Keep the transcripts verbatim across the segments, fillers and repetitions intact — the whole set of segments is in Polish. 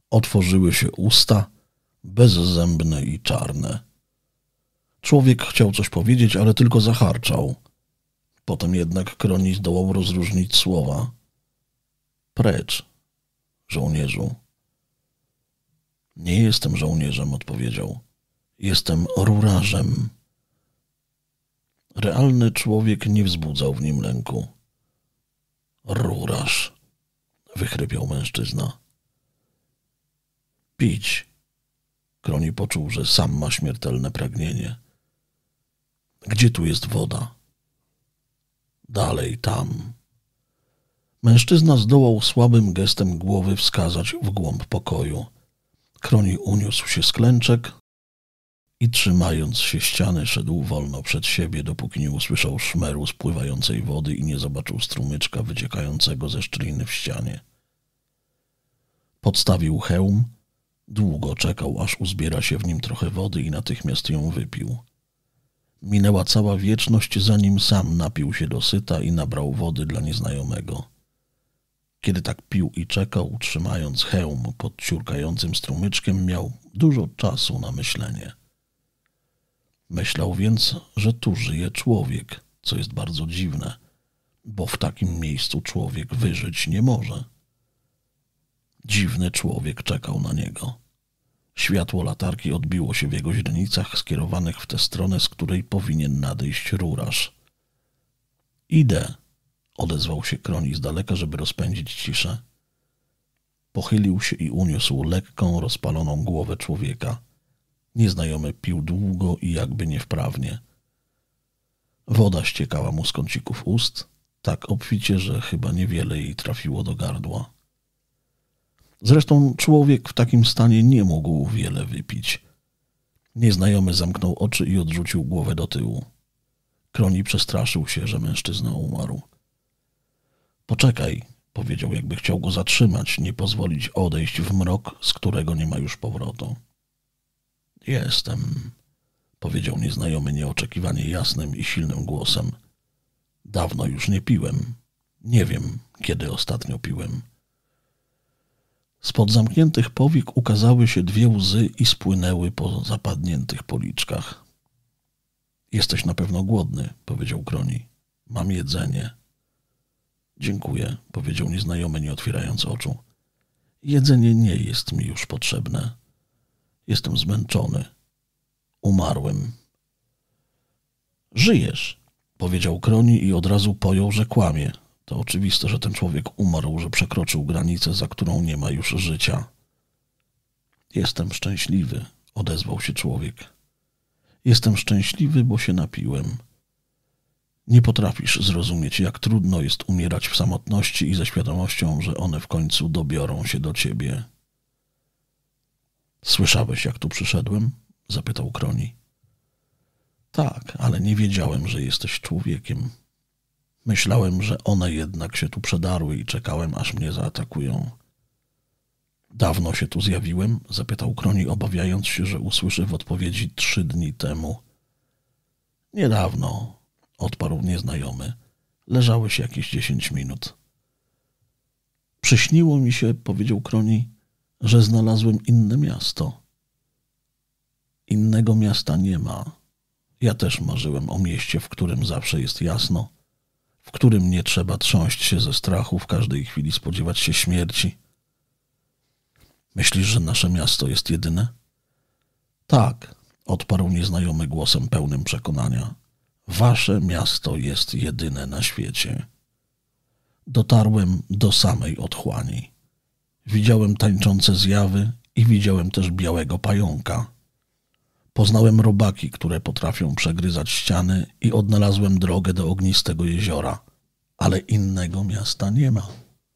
Otworzyły się usta, bezzębne i czarne. Człowiek chciał coś powiedzieć, ale tylko zaharczał. Potem jednak Kroni zdołał rozróżnić słowa. Precz, żołnierzu. Nie jestem żołnierzem, odpowiedział. Jestem rurarzem. Realny człowiek nie wzbudzał w nim lęku. Rurarz, wychrypiał mężczyzna. Pić. Kroni poczuł, że sam ma śmiertelne pragnienie. Gdzie tu jest woda? Dalej, tam. Mężczyzna zdołał słabym gestem głowy wskazać w głąb pokoju. Kroni uniósł się z klęczek i trzymając się ściany szedł wolno przed siebie, dopóki nie usłyszał szmeru spływającej wody i nie zobaczył strumyczka wyciekającego ze szczeliny w ścianie. Podstawił hełm, długo czekał, aż uzbiera się w nim trochę wody i natychmiast ją wypił. Minęła cała wieczność, zanim sam napił się dosyta i nabrał wody dla nieznajomego. Kiedy tak pił i czekał, trzymając hełm pod ciurkającym strumyczkiem, miał dużo czasu na myślenie. Myślał więc, że tu żyje człowiek, co jest bardzo dziwne, bo w takim miejscu człowiek wyżyć nie może. Dziwny człowiek czekał na niego. Światło latarki odbiło się w jego źrenicach skierowanych w tę stronę, z której powinien nadejść rurarz. Idę, odezwał się Kroni z daleka, żeby rozpędzić ciszę. Pochylił się i uniósł lekką, rozpaloną głowę człowieka. Nieznajomy pił długo i jakby niewprawnie. Woda ściekała mu z kącików ust, tak obficie, że chyba niewiele jej trafiło do gardła. Zresztą człowiek w takim stanie nie mógł wiele wypić. Nieznajomy zamknął oczy i odrzucił głowę do tyłu. Kroni przestraszył się, że mężczyzna umarł. Poczekaj, powiedział, jakby chciał go zatrzymać, nie pozwolić odejść w mrok, z którego nie ma już powrotu. Jestem, powiedział nieznajomy nieoczekiwanie jasnym i silnym głosem. Dawno już nie piłem. Nie wiem, kiedy ostatnio piłem. Spod zamkniętych powik ukazały się dwie łzy i spłynęły po zapadniętych policzkach. Jesteś na pewno głodny, powiedział Kroni. Mam jedzenie. Dziękuję, powiedział nieznajomy, nie otwierając oczu. Jedzenie nie jest mi już potrzebne. Jestem zmęczony. Umarłem. Żyjesz, powiedział Kroni i od razu pojął, że kłamie. To oczywiste, że ten człowiek umarł, że przekroczył granicę, za którą nie ma już życia. Jestem szczęśliwy, odezwał się człowiek. Jestem szczęśliwy, bo się napiłem. Nie potrafisz zrozumieć, jak trudno jest umierać w samotności i ze świadomością, że one w końcu dobiorą się do ciebie. Słyszałeś, jak tu przyszedłem? Zapytał Kroni. Tak, ale nie wiedziałem, że jesteś człowiekiem. Myślałem, że one jednak się tu przedarły i czekałem, aż mnie zaatakują. Dawno się tu zjawiłem? Zapytał Kroni, obawiając się, że usłyszy w odpowiedzi trzy dni temu. Niedawno, odparł nieznajomy. Leżałeś jakieś dziesięć minut. Przyśniło mi się, powiedział Kroni, że znalazłem inne miasto. Innego miasta nie ma. Ja też marzyłem o mieście, w którym zawsze jest jasno, w którym nie trzeba trząść się ze strachu, w każdej chwili spodziewać się śmierci. Myślisz, że nasze miasto jest jedyne? Tak, odparł nieznajomy głosem pełnym przekonania. Wasze miasto jest jedyne na świecie. Dotarłem do samej otchłani. Widziałem tańczące zjawy i widziałem też białego pająka. Poznałem robaki, które potrafią przegryzać ściany i odnalazłem drogę do ognistego jeziora, ale innego miasta nie ma.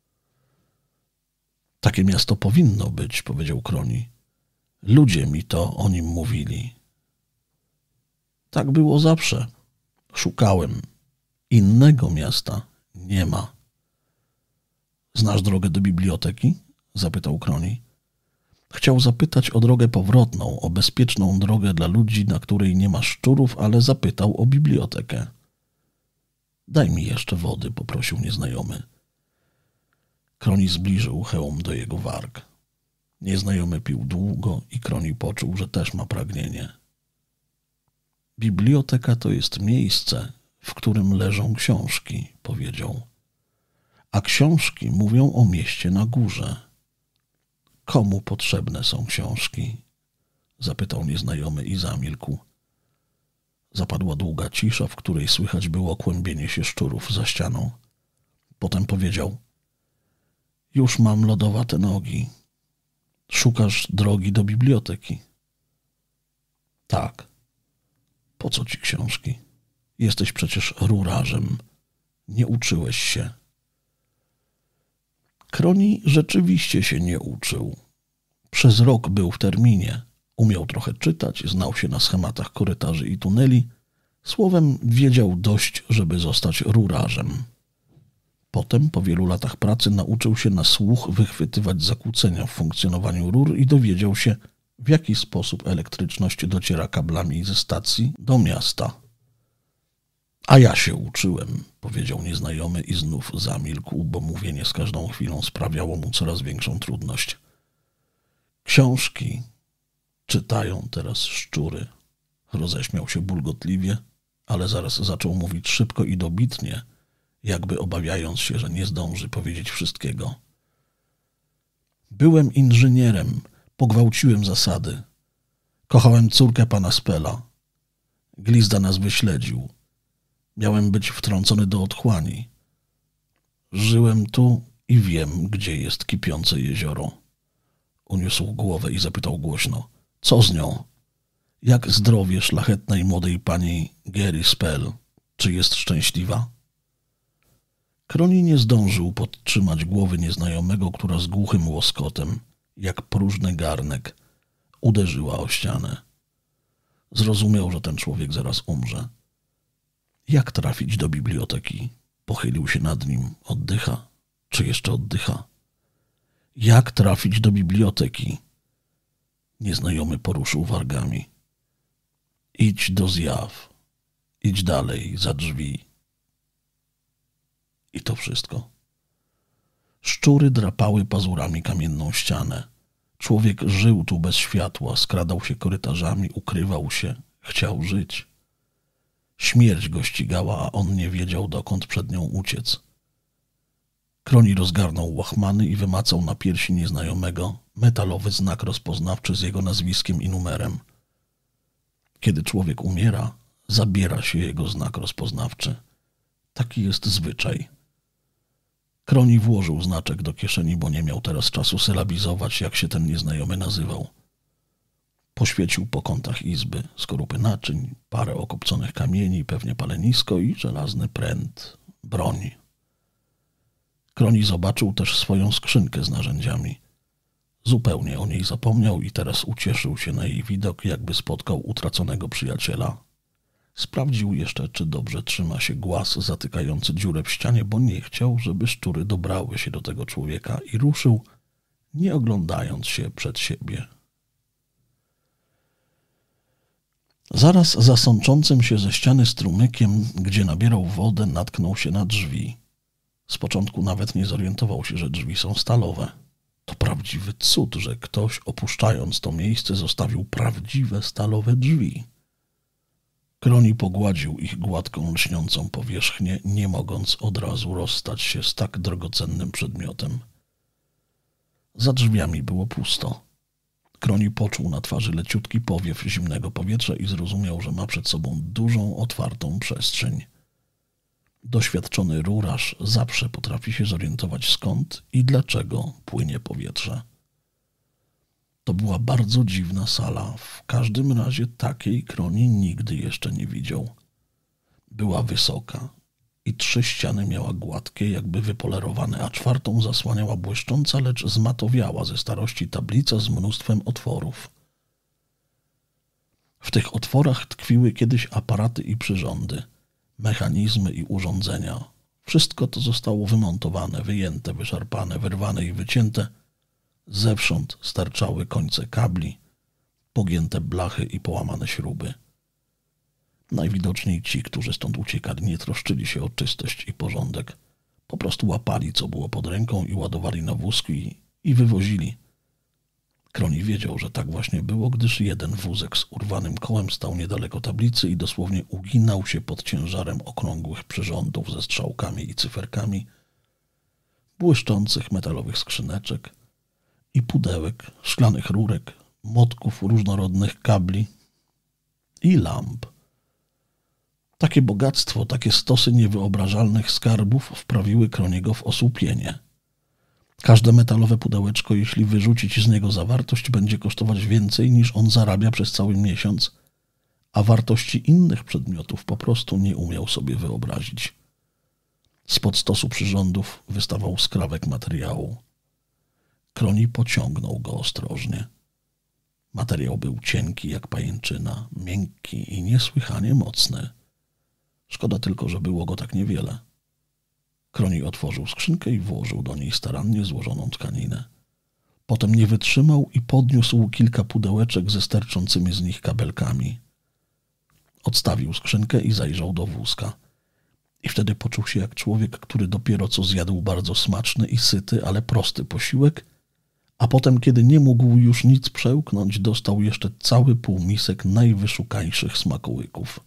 Takie miasto powinno być, powiedział Kroni. Ludzie mi to o nim mówili. Tak było zawsze. Szukałem. Innego miasta nie ma. Znasz drogę do biblioteki? Zapytał Kroni. Chciał zapytać o drogę powrotną, o bezpieczną drogę dla ludzi, na której nie ma szczurów, ale zapytał o bibliotekę. Daj mi jeszcze wody, poprosił nieznajomy. Kroni zbliżył hełm do jego warg. Nieznajomy pił długo i Kroni poczuł, że też ma pragnienie. Biblioteka to jest miejsce, w którym leżą książki, powiedział. A książki mówią o mieście na górze. Komu potrzebne są książki? Zapytał nieznajomy i zamilkł. Zapadła długa cisza, w której słychać było kłębienie się szczurów za ścianą. Potem powiedział. Już mam lodowate nogi. Szukasz drogi do biblioteki? Tak. Po co ci książki? Jesteś przecież rurarzem. Nie uczyłeś się. Kroni rzeczywiście się nie uczył. Przez rok był w terminie. Umiał trochę czytać, znał się na schematach korytarzy i tuneli. Słowem, wiedział dość, żeby zostać rurarzem. Potem, po wielu latach pracy, nauczył się na słuch wychwytywać zakłócenia w funkcjonowaniu rur i dowiedział się, w jaki sposób elektryczność dociera kablami ze stacji do miasta. A ja się uczyłem, powiedział nieznajomy i znów zamilkł, bo mówienie z każdą chwilą sprawiało mu coraz większą trudność. Książki czytają teraz szczury. Roześmiał się bulgotliwie, ale zaraz zaczął mówić szybko i dobitnie, jakby obawiając się, że nie zdąży powiedzieć wszystkiego. Byłem inżynierem, pogwałciłem zasady. Kochałem córkę pana Spela. Glizda nas wyśledził. Miałem być wtrącony do otchłani. Żyłem tu i wiem, gdzie jest kipiące jezioro. Uniósł głowę i zapytał głośno. Co z nią? Jak zdrowie szlachetnej młodej pani Geri Spell? Czy jest szczęśliwa? Kroni nie zdążył podtrzymać głowy nieznajomego, która z głuchym łoskotem, jak próżny garnek, uderzyła o ścianę. Zrozumiał, że ten człowiek zaraz umrze. Jak trafić do biblioteki? Pochylił się nad nim. Oddycha? Czy jeszcze oddycha? Jak trafić do biblioteki? Nieznajomy poruszył wargami. Idź do zjaw. Idź dalej, za drzwi. I to wszystko. Szczury drapały pazurami kamienną ścianę. Człowiek żył tu bez światła, skradał się korytarzami, ukrywał się, chciał żyć. Śmierć go ścigała, a on nie wiedział, dokąd przed nią uciec. Kroni rozgarnął łachmany i wymacał na piersi nieznajomego metalowy znak rozpoznawczy z jego nazwiskiem i numerem. Kiedy człowiek umiera, zabiera się jego znak rozpoznawczy. Taki jest zwyczaj. Kroni włożył znaczek do kieszeni, bo nie miał teraz czasu sylabizować, jak się ten nieznajomy nazywał. Poświecił po kątach izby, skorupy naczyń, parę okopconych kamieni, pewnie palenisko i żelazny pręt, broń. Kroni zobaczył też swoją skrzynkę z narzędziami. Zupełnie o niej zapomniał i teraz ucieszył się na jej widok, jakby spotkał utraconego przyjaciela. Sprawdził jeszcze, czy dobrze trzyma się głaz zatykający dziurę w ścianie, bo nie chciał, żeby szczury dobrały się do tego człowieka i ruszył, nie oglądając się przed siebie. Zaraz za sączącym się ze ściany strumykiem, gdzie nabierał wodę, natknął się na drzwi. Z początku nawet nie zorientował się, że drzwi są stalowe. To prawdziwy cud, że ktoś, opuszczając to miejsce, zostawił prawdziwe stalowe drzwi. Kroni pogładził ich gładką, lśniącą powierzchnię, nie mogąc od razu rozstać się z tak drogocennym przedmiotem. Za drzwiami było pusto. Kroni poczuł na twarzy leciutki powiew zimnego powietrza i zrozumiał, że ma przed sobą dużą, otwartą przestrzeń. Doświadczony rurarz zawsze potrafi się zorientować, skąd i dlaczego płynie powietrze. To była bardzo dziwna sala. W każdym razie takiej Kroni nigdy jeszcze nie widział. Była wysoka i trzy ściany miała gładkie, jakby wypolerowane, a czwartą zasłaniała błyszcząca, lecz zmatowiała ze starości tablica z mnóstwem otworów. W tych otworach tkwiły kiedyś aparaty i przyrządy, mechanizmy i urządzenia. Wszystko to zostało wymontowane, wyjęte, wyszarpane, wyrwane i wycięte. Zewsząd sterczały końce kabli, pogięte blachy i połamane śruby. Najwidoczniej ci, którzy stąd uciekali, nie troszczyli się o czystość i porządek. Po prostu łapali, co było pod ręką i ładowali na wózki i wywozili. Kroni wiedział, że tak właśnie było, gdyż jeden wózek z urwanym kołem stał niedaleko tablicy i dosłownie uginał się pod ciężarem okrągłych przyrządów ze strzałkami i cyferkami, błyszczących metalowych skrzyneczek i pudełek, szklanych rurek, motków różnorodnych kabli i lamp. Takie bogactwo, takie stosy niewyobrażalnych skarbów wprawiły Kroniego w osłupienie. Każde metalowe pudełeczko, jeśli wyrzucić z niego zawartość, będzie kosztować więcej niż on zarabia przez cały miesiąc, a wartości innych przedmiotów po prostu nie umiał sobie wyobrazić. Spod stosu przyrządów wystawał skrawek materiału. Kroni pociągnął go ostrożnie. Materiał był cienki jak pajęczyna, miękki i niesłychanie mocny. Szkoda tylko, że było go tak niewiele. Kroni otworzył skrzynkę i włożył do niej starannie złożoną tkaninę. Potem nie wytrzymał i podniósł kilka pudełeczek ze sterczącymi z nich kabelkami. Odstawił skrzynkę i zajrzał do wózka. I wtedy poczuł się jak człowiek, który dopiero co zjadł bardzo smaczny i syty, ale prosty posiłek, a potem, kiedy nie mógł już nic przełknąć, dostał jeszcze cały półmisek najwyszukańszych smakołyków.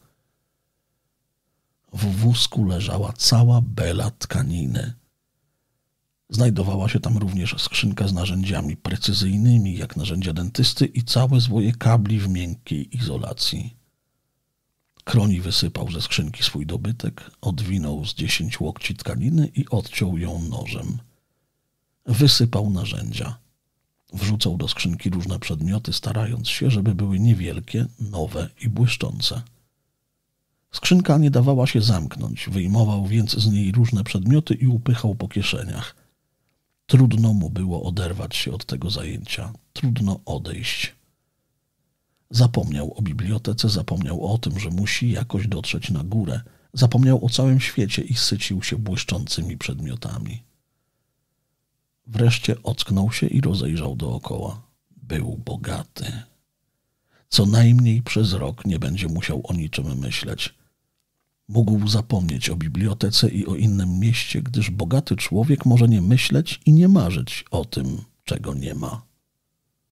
W wózku leżała cała bela tkaniny. Znajdowała się tam również skrzynka z narzędziami precyzyjnymi, jak narzędzia dentysty i całe zwoje kabli w miękkiej izolacji. Kroni wysypał ze skrzynki swój dobytek, odwinął z dziesięć łokci tkaniny i odciął ją nożem. Wysypał narzędzia. Wrzucał do skrzynki różne przedmioty, starając się, żeby były niewielkie, nowe i błyszczące. Skrzynka nie dawała się zamknąć, wyjmował więc z niej różne przedmioty i upychał po kieszeniach. Trudno mu było oderwać się od tego zajęcia, trudno odejść. Zapomniał o bibliotece, zapomniał o tym, że musi jakoś dotrzeć na górę, zapomniał o całym świecie i sycił się błyszczącymi przedmiotami. Wreszcie ocknął się i rozejrzał dookoła. Był bogaty. Co najmniej przez rok nie będzie musiał o niczym myśleć. Mógł zapomnieć o bibliotece i o innym mieście, gdyż bogaty człowiek może nie myśleć i nie marzyć o tym, czego nie ma.